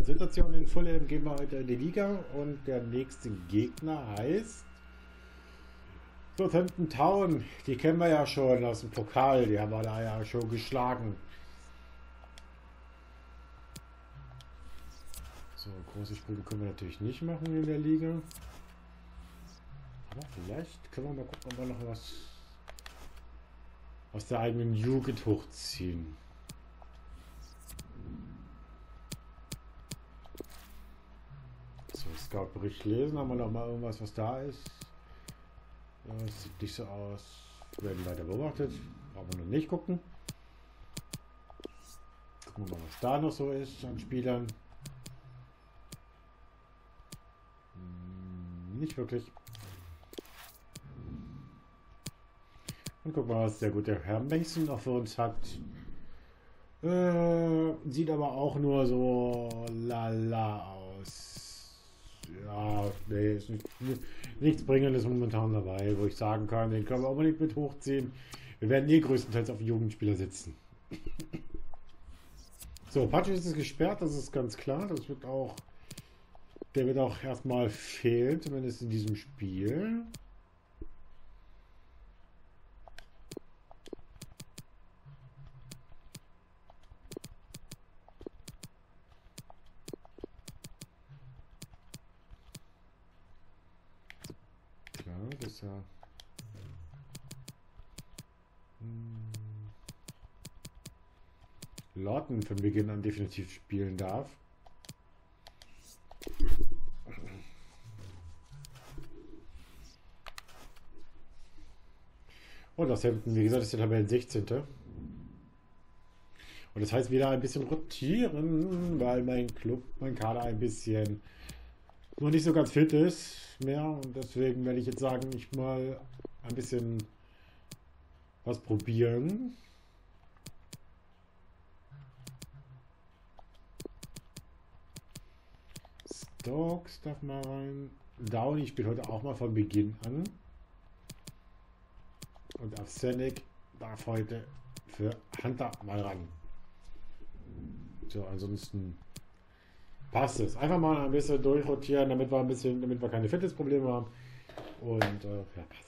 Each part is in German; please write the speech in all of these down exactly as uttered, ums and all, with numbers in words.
als Situation in Fulham gehen wir heute in die Liga und der nächste Gegner heißt Southampton Town. Die kennen wir ja schon aus dem Pokal, die haben wir da ja schon geschlagen. So, große Sprünge können wir natürlich nicht machen in der Liga. Aber vielleicht können wir mal gucken, ob wir noch was aus der eigenen Jugend hochziehen. So, Scout-Bericht lesen. Haben wir noch mal irgendwas, was da ist? Das sieht nicht so aus. Wir werden weiter beobachtet. Brauchen wir noch nicht gucken. Gucken wir mal, was da noch so ist an Spielern. Hm, nicht wirklich. Und gucken wir mal, was der gute Herr Mason noch für uns hat. Äh, sieht aber auch nur so lala aus. Ja, nee, ist nicht, nichts Bringendes momentan dabei, wo ich sagen kann, den können wir auch nicht mit hochziehen. Wir werden eh größtenteils auf Jugendspieler sitzen. So, Patrick ist gesperrt, das ist ganz klar. Das wird auch, der wird auch erstmal fehlen, zumindest in diesem Spiel. Dass er hm, Lawton von Beginn an definitiv spielen darf. Und das Hampton, wie gesagt, ist der Tabellen sechzehnte Und das heißt wieder ein bisschen rotieren, weil mein Club, mein Kader ein bisschen noch nicht so ganz fit ist mehr und deswegen werde ich jetzt sagen, ich mal ein bisschen was probieren. Stokes darf mal rein. Downey spielt heute auch mal von Beginn an. Und Avsenik darf heute für Hunter mal ran. So, ansonsten passt es. Einfach mal ein bisschen durchrotieren, damit wir ein bisschen, damit wir keine Fitnessprobleme haben. Und äh, ja, passt.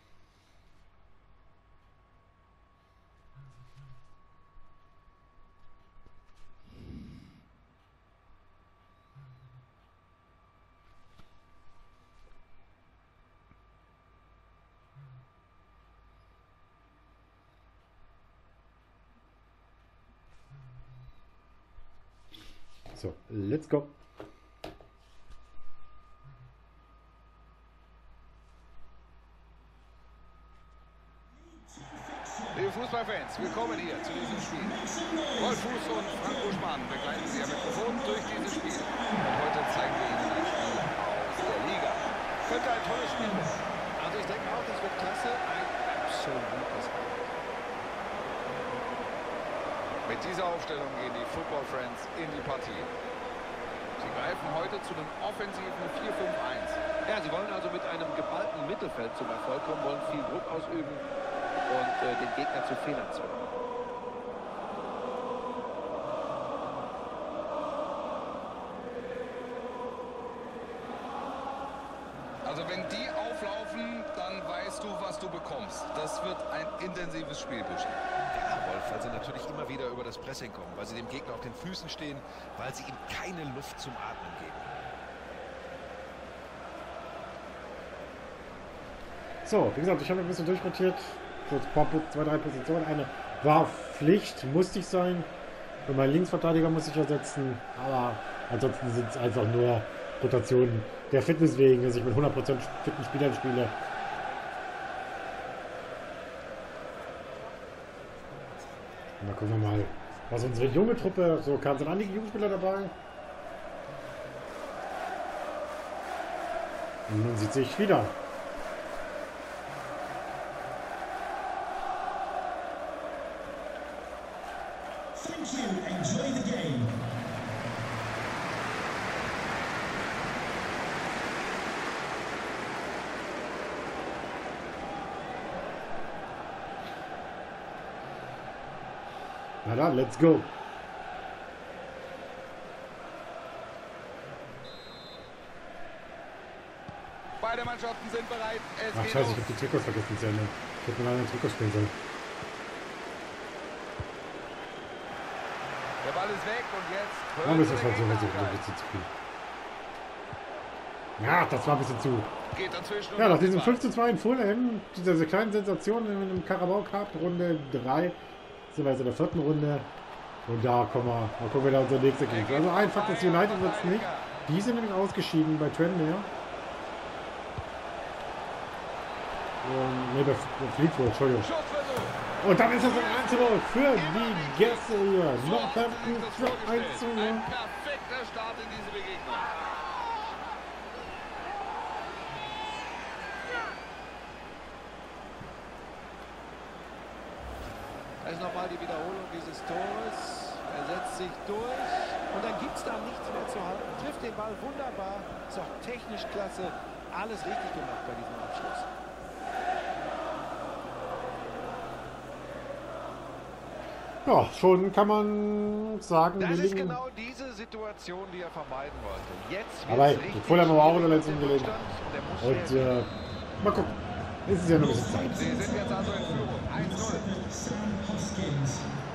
So, let's go. Liebe Fußballfans, willkommen hier zu diesem Spiel. Wolf Fuß und Frank Buschmann begleiten Sie am Mikrofon durch dieses Spiel. Und heute zeigen wir Ihnen ein Spiel aus der Liga. Könnte ein tolles Spiel werden. Also ich denke auch, das wird klasse. Ein absolutes Spiel. Mit dieser Aufstellung gehen die Football Friends in die Partie. Sie greifen heute zu einem offensiven vier fünf eins. Ja, sie wollen also mit einem geballten Mittelfeld zum Erfolg kommen, wollen viel Druck ausüben und äh, den Gegner zu Fehlern zwingen. Also wenn die auflaufen, dann weißt du, was du bekommst. Das wird ein intensives Spiel bestimmt. Ja, Wolf, weil sie natürlich immer wieder über das Pressing kommen, weil sie dem Gegner auf den Füßen stehen, weil sie ihm keine Luft zum Atmen geben. So, wie gesagt, ich habe ein bisschen durchrotiert. So ein paar, zwei, drei Positionen. Eine war Pflicht, musste ich sein. Und mein Linksverteidiger muss ich ersetzen. Aber ansonsten sind es einfach nur Rotationen der Fitness wegen, dass ich mit hundert Prozent fitten Spielern spiele. Und dann gucken wir mal, was unsere junge Truppe, so kam, sind einige Jugendspieler dabei. Und man sieht sich wieder. Thank you. Enjoy the game. Na dann, let's go. Mannschaften sind bereit. Es Ach geht scheiße, los. ich hab die Trikots vergessen zu ändern. Ich hätte mal einen Trikot spielen sollen. Der Ball ist weg und jetzt... Oh, das ist halt so, so, so ein bisschen zu viel. Ja, das war ein bisschen zu. Geht dazwischen. Ja, und nach diesem Ball. fünf zu zwei in Fulham, diese kleinen Sensationen in einem Carabao Cup, Runde drei, sind wir jetzt in der vierten Runde. Und da kommen wir, da gucken wir da unser nächster Gegner. Also einfach, das United wird es nicht. Die sind nämlich ausgeschieden bei Tranmere. Und, ne, bei Fleetwood, Entschuldigung. Schussversuch. Und dann ist das ein eins zu null für die Gäste hier. Northampton für eins zu null. Ein perfekter Start in diese Begegnung. Da ist nochmal die Wiederholung dieses Tores. Er setzt sich durch und dann gibt es da nichts mehr zu halten. Trifft den Ball wunderbar, ist auch technisch klasse. Alles richtig gemacht bei diesem Abschluss. Ja, schon kann man sagen, Das wir ist liegen. genau diese Situation, die er vermeiden wollte. Jetzt Aber wird's hey, richtig Fulham haben wir auch in der schwierig letzten mit dem gelegen. Rückstand und er muss Und schnell äh, mal gucken. Es ist ja noch ein bisschen Zeit. Sie sind jetzt also in Führung. eins null. Sam Hoskins.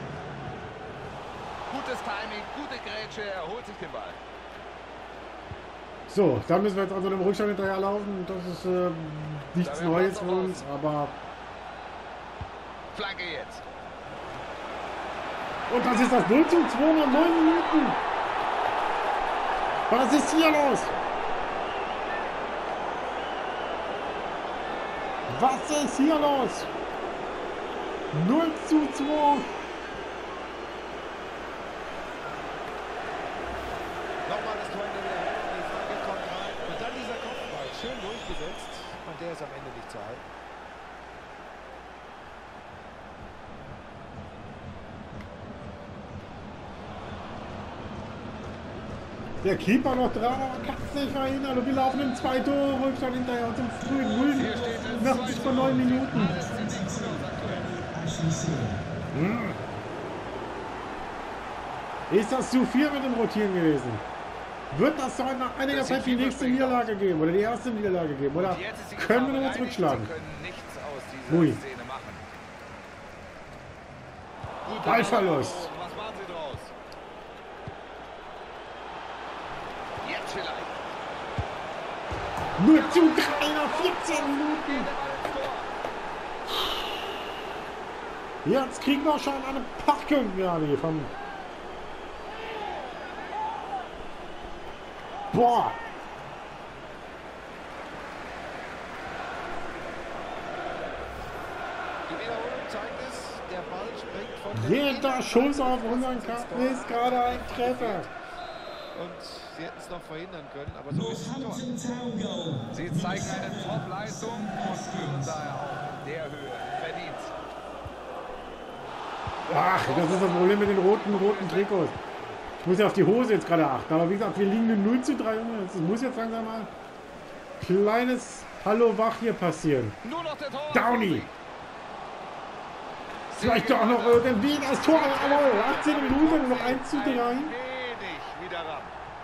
Gutes Timing, gute Grätsche, er holt sich den Ball. So, dann müssen wir jetzt also dem Rückstand hinterherlaufen. Das ist äh, nichts Da werden Neues wir für noch uns, aber. Flanke jetzt. Und das ist das null zu zwei nach neun Minuten. Was ist hier los? Was ist hier los? null zu zwei. Nochmal das Tor in der Wiederholung, die Flanke kommt rein und dann dieser Kopfball, schön durchgesetzt und der ist am Ende nicht zu halten. Der Keeper noch dran, aber kann es nicht verhindern. Und wir laufen im zwei Tore Rückstand hinterher und zum frühen Grün. Nach bis vor neun Minuten. Ashley Seal. Ist das zu viel mit dem Rotieren gewesen? Wird das dann nach einiger Das sieht Zeit die nächste vielversprechend Niederlage geben? Oder die erste Niederlage geben? Oder Jetzt ist die können wir Gefahr noch was bereinigt. zurückschlagen? Sie können nichts aus dieser Ui. Szene machen. Guter Ballverlust. Ball. Was machen Sie draus? Jetzt vielleicht. null zu drei nach vierzehn Minuten. Jetzt kriegen wir schon eine Packung gerade hier vom. Boah! Die Wiederholung zeigt es, der Ball springt von der Jeder Schuss auf unseren Kasten ist gerade ein Treffer. und sie hätten es noch verhindern können, aber so ist es Tor. Northampton Town goal. Sie zeigen eine Top-Leistung und führen daher auch in der Höhe verdient. Ach, das ist das Problem mit den roten, roten Trikots. Ich muss ja auf die Hose jetzt gerade achten. Aber wie gesagt, wir liegen mit null zu drei. Es muss jetzt langsam mal ein kleines Hallo wach hier passieren. Nur noch der Tor. Downey! Vielleicht doch noch irgendwie das Tor. Jawohl, achtzehn Minuten, noch eins zu drei. Wenig wieder ran.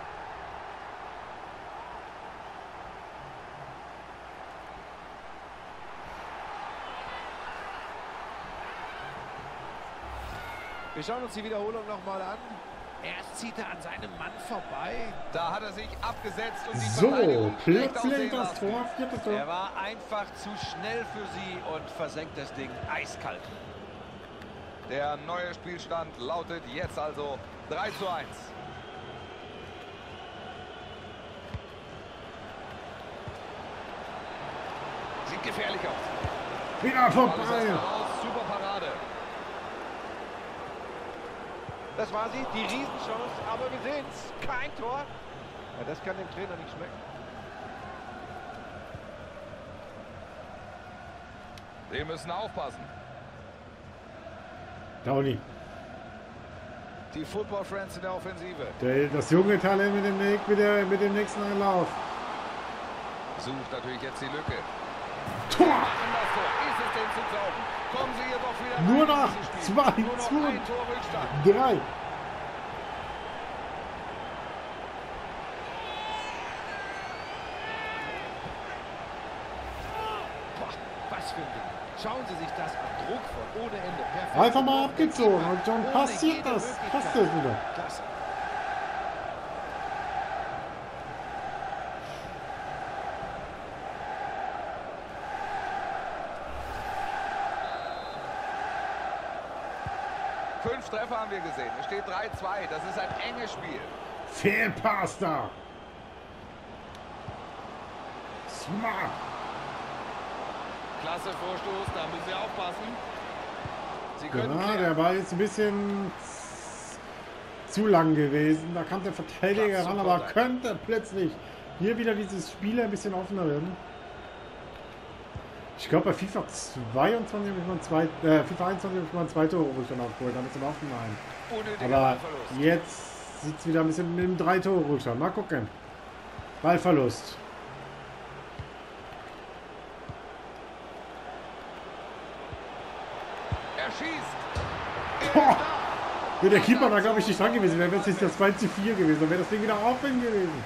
Wir schauen uns die Wiederholung nochmal an. Erst zieht er an seinem Mann vorbei. Da hat er sich abgesetzt und die So, Verteidigung schlecht plötzlich aussehen das lassen. Tor, viertes Er Tor. war einfach zu schnell für sie und versenkt das Ding eiskalt. Der neue Spielstand lautet jetzt also drei zu eins. Sieht gefährlich aus. Wieder Alles vorbei. erstmal raus. Super Parade. Das war sie, die Riesenchance, aber wir sehen es. Kein Tor. Ja, das kann dem Trainer nicht schmecken. Sie müssen aufpassen. Downey. Die Football Friends in der Offensive. Der, das junge Talent mit dem, mit, der, mit dem nächsten Anlauf. Sucht natürlich jetzt die Lücke. Tor! Machen das Tor. Ist es denn zu glauben? Kommen Sie hier doch wieder rein Nur in noch dieses Spiel. zwei Nur noch zu ein Tor Rückstand. drei. Was für ein Ding. Schauen Sie sich das an. Druckvoll, ohne Ende. Perfekt. Einfach mal abgezogen und schon Ohne passiert jede das. Möglichkeit. Passt das wieder. Klasse. Fünf Treffer haben wir gesehen. Es steht drei zwei. Das ist ein enges Spiel. Fehlpass da. Smart. Klasse Vorstoß, da müssen Sie aufpassen. Sie können Ja, klären. der war jetzt ein bisschen zu lang gewesen. Da kam der Verteidiger Platz ran, zum aber Vorteil. könnte plötzlich hier wieder dieses Spiel ein bisschen offener werden. Ich glaube, bei FIFA zweiundzwanzig habe ich mal zwei, äh, FIFA einundzwanzig habe ich mal zwei Tore schon aufgeholt. Da habe ich zum Aufnehmen ein. Unnötiger Aber Ballverlust. jetzt sieht es wieder ein bisschen mit dem drei Tore Rückstand. Mal gucken. Ballverlust. Er schießt. Boah. Ja, der Keeper war, glaube ich, nicht dran gewesen. Wäre es jetzt das zwei zu vier gewesen. Dann wäre das Ding wieder offen gewesen.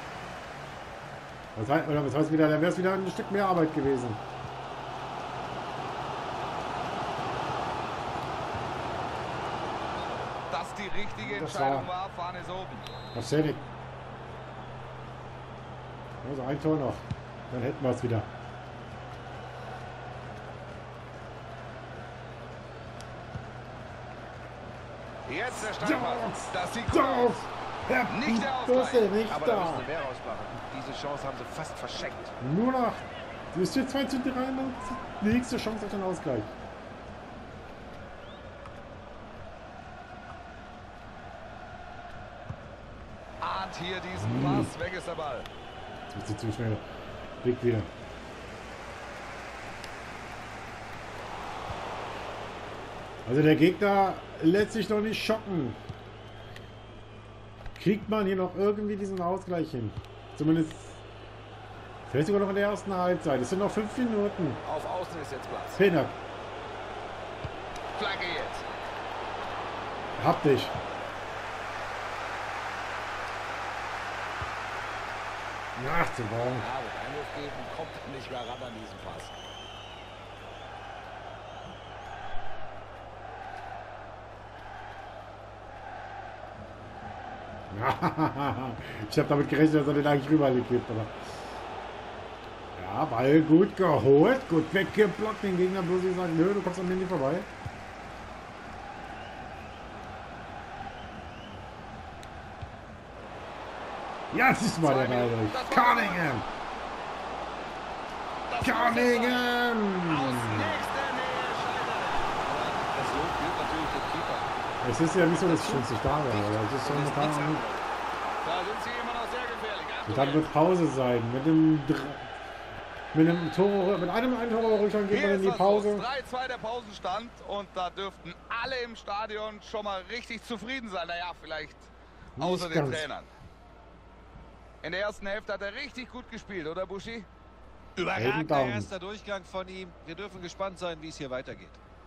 Was heißt, oder was heißt wieder? Dann wäre es wieder ein Stück mehr Arbeit gewesen. Das die richtige Das Entscheidung war- war. Fahne ist oben. Was sehe ich? Also ein Tor noch. Dann hätten wir es wieder. Jetzt der Steilpass. Das sieht gut Doch! aus. Herr Nicht der Busse, Ausgleich. nicht Aber da da. müssen sie mehr rausmachen. Diese Chance haben sie fast verschenkt. Nur noch. Du bist jetzt zwei zu drei und die nächste Chance auf den Ausgleich. Ahnt hier diesen Pass. Weg ist der Ball. Jetzt wird sie zu schnell. Weg wieder. Also der Gegner lässt sich noch nicht schocken. Kriegt man hier noch irgendwie diesen Ausgleich hin? Zumindest vielleicht sogar noch in der ersten Halbzeit. Es sind noch fünf Minuten. Auf Außen ist jetzt Platz. Peter, Flagge jetzt. hab dich. Nachzubauen. Ja, mit Einwurf geben kommt er nicht mehr ran an diesen Pass. Ich habe damit gerechnet, dass er den eigentlich rübergekippt, aber. Ja, Ball gut geholt, gut weggeblockt, den Gegner bloß nicht sagen, nö, du kommst an mir nicht vorbei. Ja, das ist mal der Ball durch. Cunningham! Das Cunningham! Aus nächster Nähe scheitert er. Das Lob gilt natürlich dem Keeper. Es ist ja nicht so, dass ich schon nicht da war, aber es ist Und ist nichts momentan. anderes. Da sind sie immer noch sehr gefährlich. Und dann wird Pause sein. Mit dem Dr- mit einem Tor, mit einem ein Tor Rückstand geht man Hier in ist die das Pause. drei zwei der Pausenstand und da dürften alle im Stadion schon mal richtig zufrieden sein. Naja, vielleicht außer Nicht den ganz. Trainern. In der ersten Hälfte hat er richtig gut gespielt, oder Buschi? Überragender Daumen. erster Durchgang von ihm. Wir dürfen gespannt sein, wie es hier weitergeht.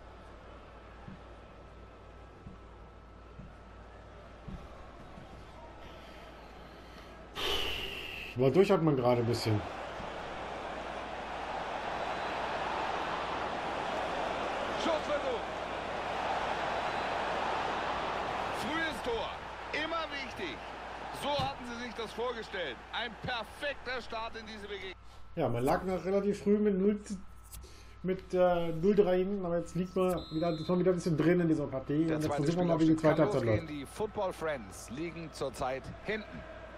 Aber durch hat man gerade ein bisschen. Schussversuch. Frühes Tor. Immer wichtig. So hatten sie sich das vorgestellt. Ein perfekter Start in diese Begegnung. Ja, man lag noch relativ früh mit null zu- mit äh, null drei hinten, aber jetzt liegt man wieder, ist man wieder ein bisschen drin in dieser Partie. Der Und jetzt zweite versuchen wir mal, wie die Spielaufschnitt zweite kann Halbzeit losgehen. läuft. Die Football Friends liegen zurzeit hinten.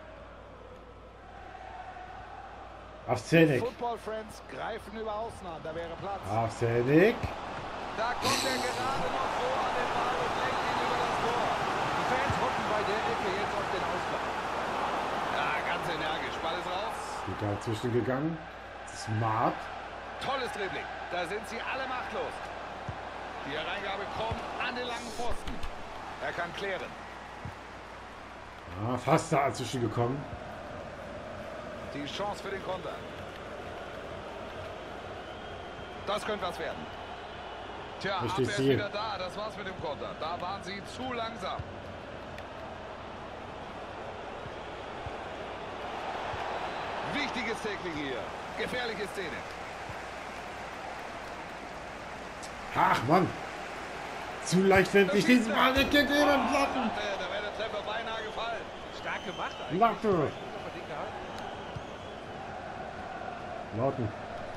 Avsenik. Football Friends greifen über Außen an. Da wäre Platz. Avsenik. Da kommt er gerade noch so an den Ball und lenkt ihn über das Tor. Die Fans hoffen bei der Ecke jetzt auf den Ausgleich. Ja, ganz energisch. Ball ist raus. Gut dazwischen gegangen. Smart. Tolles Dribbling. Da sind sie alle machtlos. Die Hereingabe kommt an den langen Pfosten. Er kann klären. Ja, fast dazwischen gekommen. Die Chance für den Konter. Das könnte was werden. Tja, Richtig Abwehr ist Ziel. wieder da. Das war's mit dem Konter. Da waren sie zu langsam. Wichtiges Tackling hier. Gefährliche Szene. Ach Mann. Zu leichtfertig diesen Ball weggegeben. Latten. Da wäre der Treffer beinahe gefallen. Stark gemacht eigentlich. Latte. Aber dick gehalten. Lauten.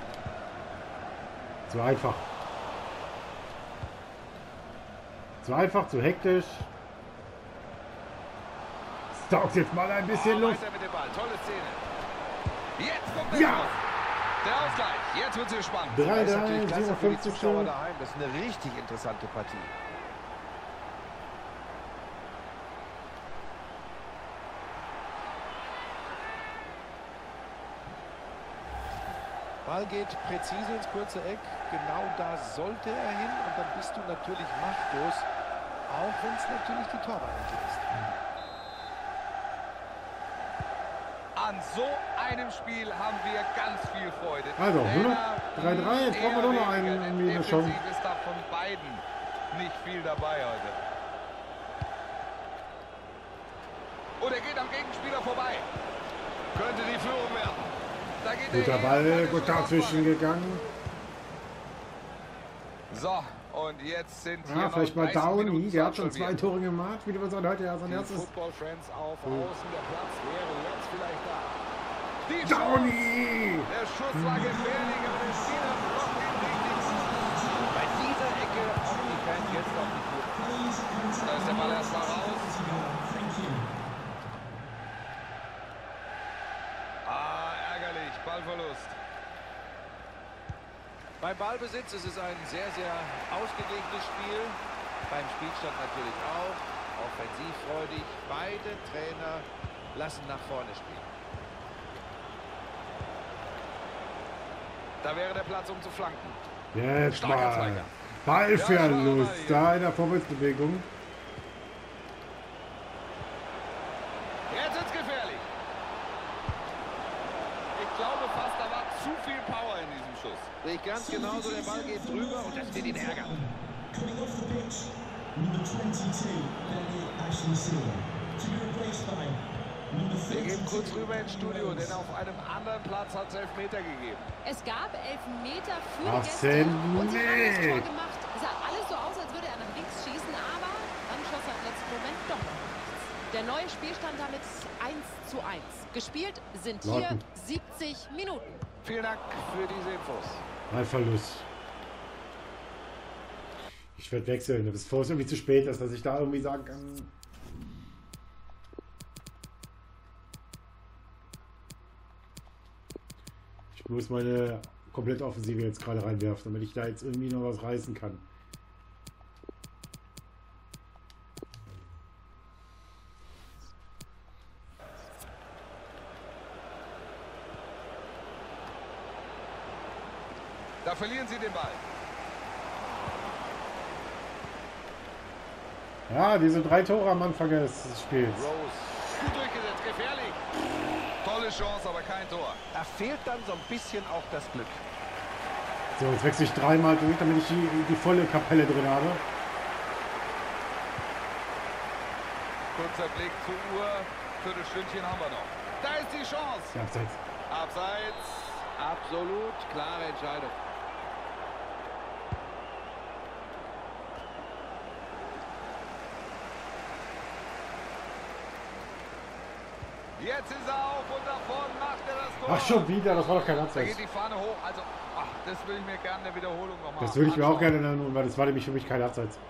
Zu einfach. Zu einfach, zu hektisch. Saugt jetzt mal ein bisschen Oh, Luft. weiter mit dem Ball. Tolle Szene. Jetzt kommt der Ja. Schuss. Der Ausgleich. Jetzt wird es spannend. drei Das ist drei, natürlich klasse für die siebenundfünfzig Zuschauer schon. daheim. Das ist eine richtig interessante Partie. Ball geht präzise ins kurze Eck. Genau da sollte er hin. Und dann bist du natürlich machtlos. Auch wenn es natürlich die Torwarte ist. An so einem Spiel haben wir ganz viel Freude. Also, nur noch Trainer, drei drei, jetzt brauchen wir nur noch einen, eher weniger, denn irgendwie eine Chance. defensiv ist da von beiden nicht viel dabei heute. Und er geht am Gegenspieler vorbei. Könnte die Führung werden. Da geht Guter er Ball, hin. gut dazwischen gegangen. So, und jetzt sind hier Ja, noch vielleicht mal dreißig Downy, Minuten der zu hat schon zwei absolvieren. Tore gemacht. Wie du gesagt heute ja sein Die erstes. Football-Friends auf Außen. Der Platz wäre jetzt vielleicht da. Die Chance. Downy! Der Schuss war gefährlich, aber der Spieler blockt ihn richtig. Bei dieser Ecke kommen die Fans jetzt auf die Tour. Da ist der Ball erstmal raus. Ah, ärgerlich. Ballverlust. Beim Ballbesitz ist es ein sehr, sehr ausgeglichenes Spiel. Beim Spielstand natürlich auch. Offensivfreudig. Beide Trainer lassen nach vorne spielen. Da wäre der Platz, um zu flanken. Jetzt Starker mal. Zweikampf. Ballverlust. Ja, Da in der Vorwärtsbewegung. Jetzt ist gefährlich. Ich glaube fast, da war zu viel Power in diesem Schuss. Sehe ich ganz genauso. Der Ball geht drüber und das wird ihn ärgern. Coming off the pitch, number twenty-two, Daniel Ashley Silva. To be replaced by number Wir gehen kurz thirty-two, rüber ins Studio, denn auf einem anderen Platz hat es Elfmeter gegeben. Es gab Elfmeter für Ach, die Gäste und sie haben das Tor Nick. gemacht. Es sah alles so aus, als würde er nach links schießen, aber dann schoss er im letzten Moment doch noch nach rechts. Der neue Spielstand damit eins zu eins. Gespielt sind hier Warten. siebzig Minuten. Vielen Dank für diese Infos. Ballverlust. Ich werde wechseln, bevor es irgendwie zu spät ist, dass ich da irgendwie sagen kann. Ich muss meine komplette Offensive jetzt gerade reinwerfen, damit ich da jetzt irgendwie noch was reißen kann. Da verlieren sie den Ball. Ja, diese drei Tore am Anfang des Spiels. Rose. Gut durchgesetzt, gefährlich. Tolle Chance, aber kein Tor. Da fehlt dann so ein bisschen auch das Glück. So, jetzt wechsle ich dreimal durch, damit ich die, die volle Kapelle drin habe. Kurzer Blick zur Uhr. Viertelstündchen haben wir noch. Da ist die Chance. Ja, abseits. Abseits. Absolut klare Entscheidung. Jetzt ist er auf und davon macht er das Tor. Ach, schon wieder, das war doch kein Da Abseits. geht die Fahne hoch. Also, ach, das will ich mir gerne in der Wiederholung nochmal Das würde ich mir auch anschauen. gerne nennen, weil das war nämlich für mich kein Abseits.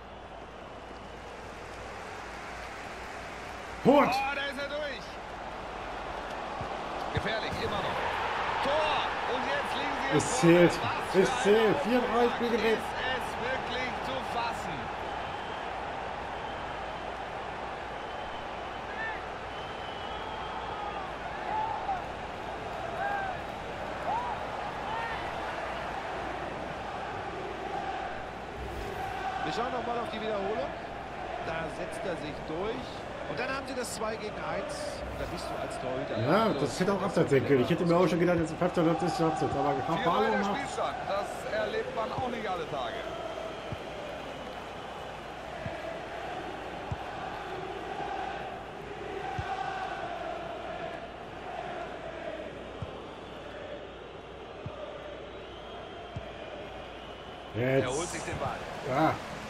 Oh, Hut! da ist er durch. Gefährlich, immer noch. Tor. Und jetzt liegen sie im Es Vorteil. zählt. Was für Es ein zählt. Aufschlag. vier drei Spiel gedreht. Ist es wirklich zu fassen? Wir schauen noch mal auf die Wiederholung. Da setzt er sich durch. Und dann haben sie das zwei gegen eins. Und da bist du als Torhüter. Ja, ratlos. das hätte auch Abseits sein können. Ich hätte mir auch schon gedacht, jetzt pfeift er das ist Abseits. Aber Vier Harpalo der macht. Spielstand. Das erlebt man auch nicht alle Tage. Er holt sich Jetzt. den Ball. Ja.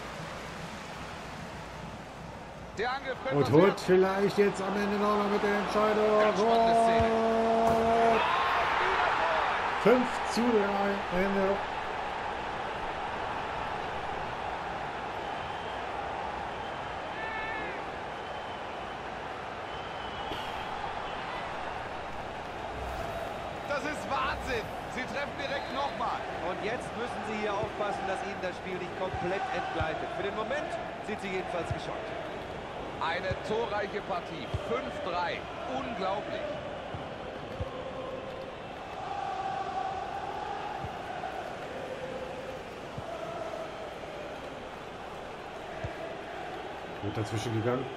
Der Angriff könnte Und was holt werden. vielleicht jetzt am Ende noch mal mit der Entscheidung. Ganz spannende Szene. Tor. fünf zu drei. Ende. Das ist Wahnsinn. Sie treffen direkt nochmal. Und jetzt müssen sie hier aufpassen, dass ihnen das Spiel nicht komplett entgleitet. Für den Moment sind sie jedenfalls geschockt. Eine torreiche Partie. fünf drei. Unglaublich. Wird dazwischen gegangen.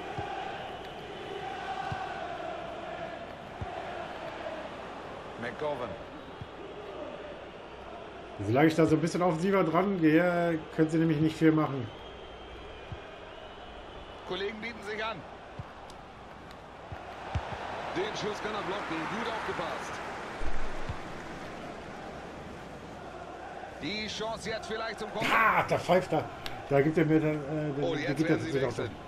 McGovern. Solange ich da so ein bisschen offensiver dran gehe, können sie nämlich nicht viel machen. Kollegen bieten sich an. Den Schuss kann er blocken. Gut aufgepasst. Die Chance jetzt vielleicht zum Konter. Ah, der pfeift da. Da gibt er mir dann. Äh, Oh, der jetzt gibt werden er sie sich auch wechseln.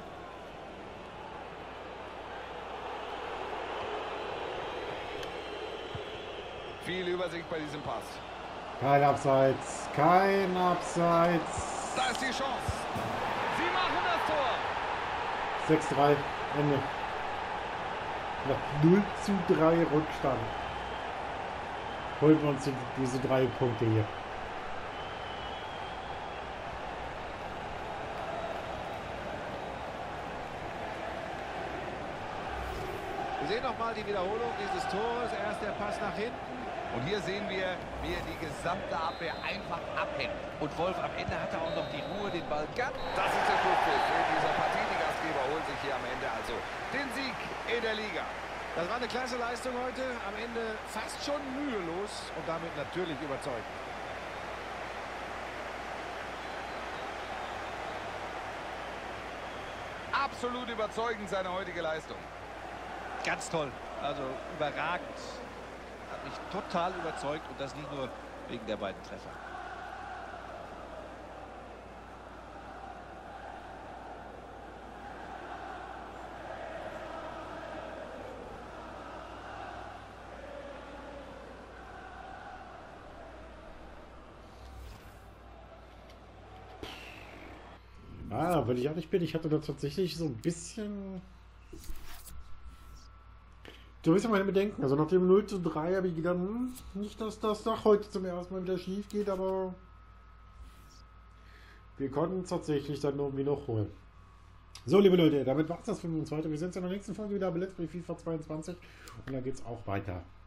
Viel Übersicht bei diesem Pass. Kein Abseits. Kein Abseits. Da ist die Chance. Sie machen das Tor. sechs drei. Ende. Nach null zu drei Rückstand. Holen wir uns die, diese drei Punkte hier. Wir sehen nochmal die Wiederholung dieses Tores. Erst der Pass nach hinten. Und hier sehen wir, wie er die gesamte Abwehr einfach abhängt. Und Wolf, am Ende hat er auch noch die Ruhe, den Ball ganz... Das ist der Schlusspfiff in dieser Partie. Die Gastgeber holen sich hier am Ende also den Sieg in der Liga. Das war eine klasse Leistung heute. Am Ende fast schon mühelos und damit natürlich überzeugend. Absolut überzeugend seine heutige Leistung. Ganz toll. Also überragend. Hat mich total überzeugt und das nicht nur wegen der beiden Treffer. Ah, wenn ich ehrlich bin, ich hatte da tatsächlich so ein bisschen. So ein bisschen meine Bedenken. Also nach dem null zu drei habe ich gedacht, hm, nicht, dass das doch heute zum ersten Mal wieder schief geht, aber wir konnten es tatsächlich dann irgendwie noch holen. So, liebe Leute, damit war es das für uns heute. Wir sehen uns in der nächsten Folge wieder bei Let's Play FIFA zweiundzwanzig und dann geht es auch weiter.